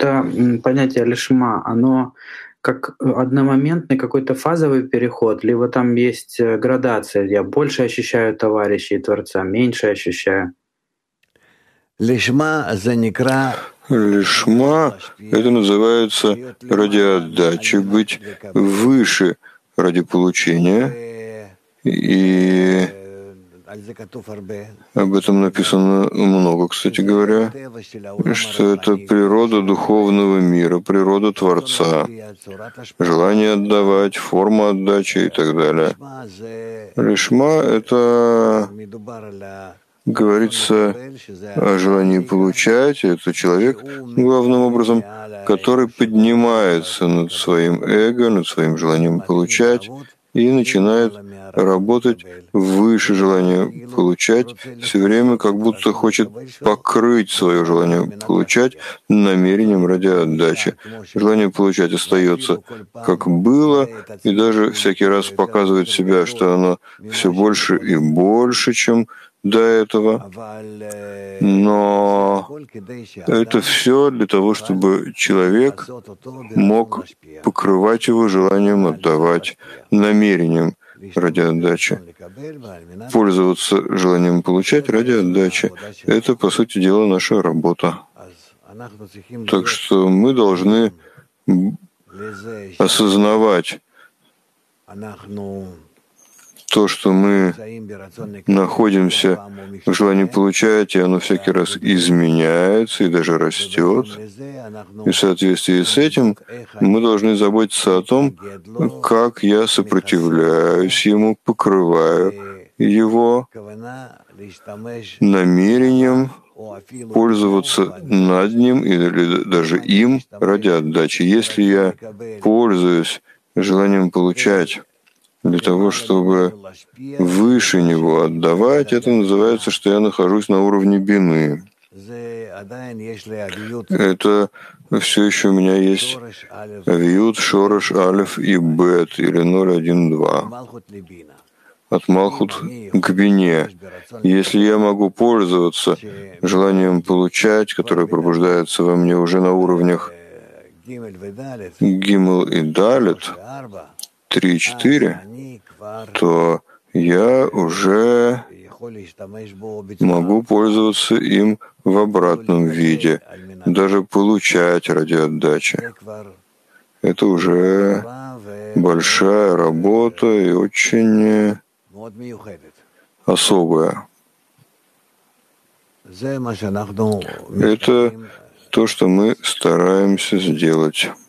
это понятие лишма, оно как одномоментный какой-то фазовый переход, либо там есть градация? Я больше ощущаю товарища и Творца, меньше ощущаю. Лишма — это называется ради отдачи, быть выше ради получения. И об этом написано много, кстати говоря, что это природа духовного мира, природа Творца, желание отдавать, форма отдачи и так далее. Лишма — это говорится о желании получать. Это человек, главным образом, который поднимается над своим эго, над своим желанием получать и начинает работать выше желания получать, все время как будто хочет покрыть свое желание получать намерением ради отдачи. Желание получать остается как было, и даже всякий раз показывает себя, что оно все больше и больше, чем до этого. Но это все для того, чтобы человек мог покрывать его желанием отдавать, намерением ради отдачи. Пользоваться желанием получать ради отдачи — это, по сути дела, наша работа. Так что мы должны осознавать то, что мы находимся в желании получать, и оно всякий раз изменяется и даже растет. И в соответствии с этим мы должны заботиться о том, как я сопротивляюсь ему, покрываю его намерением пользоваться над ним или даже им ради отдачи. Если я пользуюсь желанием получать для того, чтобы выше него отдавать, это называется, что я нахожусь на уровне бины. Это все еще у меня есть вьют, шорош, алеф и бет, или 0,1,2. От Малхут к бине. Если я могу пользоваться желанием получать, которое пробуждается во мне уже на уровнях Гимел и Далет, 3 и 4, то я уже могу пользоваться им в обратном виде, даже получать ради отдачи. Это уже большая работа и очень особая. Это то, что мы стараемся сделать.